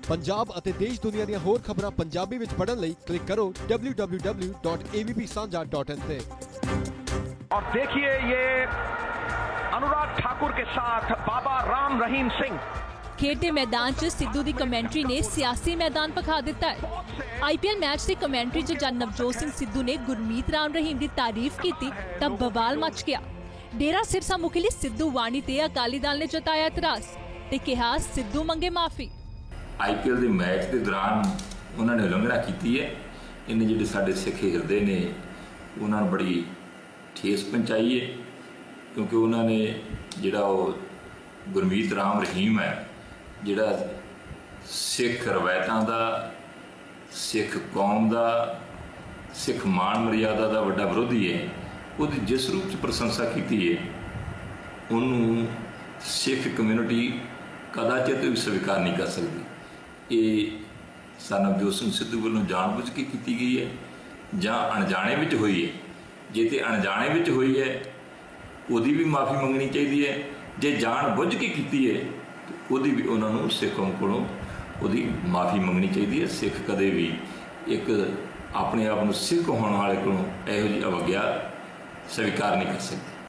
पंजाब ਅਤੇ देश दुनिया ਦੀਆਂ ਹੋਰ ਖਬਰਾਂ ਪੰਜਾਬੀ ਵਿੱਚ ਪੜ੍ਹਨ ਲਈ ਕਲਿੱਕ ਕਰੋ www.avpsanja.in ਤੇ। और देखिए ये अनुराग ठाकुर के साथ बाबा राम रहीम सिंह। खेड के मैदान च सिद्धू की कमेंट्री ने सियासी मैदान पखा दिता है। IPL मैच की कमेंट्री च जद नवजोत सिंह सिद्धू ने गुरमीत राम रहीम की तारीफ की तब बवाल मच गया। डेरा सिरसा मुखी सिद्धू वाणी ते अकाली दल ने जताया इतराज ते कहा सिद्धू मंगे माफी। IPL के मैच के दौरान उन्होंने उलंघना की है। इन्हें जो साढ़े सिख हिरदे ने उन्होंने बड़ी ठेस पहुँचाई है, क्योंकि उन्होंने जोड़ा गुरमीत राम रहीम है जोड़ा सिख रवायतों का, सिख कौम का, सिख मान मर्यादा का बड़ा विरोधी है, वो जिस रूप से प्रशंसा की है उन्होंने सिख कम्यूनिटी कदाचित भी स्वीकार नहीं कर सकती। ये सर नवजोत सिंह सिद्धू वालों जानबूझ के की गई है जां अणजाणे विच हुई है। जे तो अणजाणे विच हुई है उहदी भी माफ़ी मंगनी चाहिए है, जे जानबूझ के की है तो उहदी भी उन्होंने सिखों कोलों उहदी माफ़ी मंगनी चाहिए है। सिख कदे भी एक अपने आप को सिख होने वाले कोलों इहो जी अवज्ञा स्वीकार नहीं कर सकते।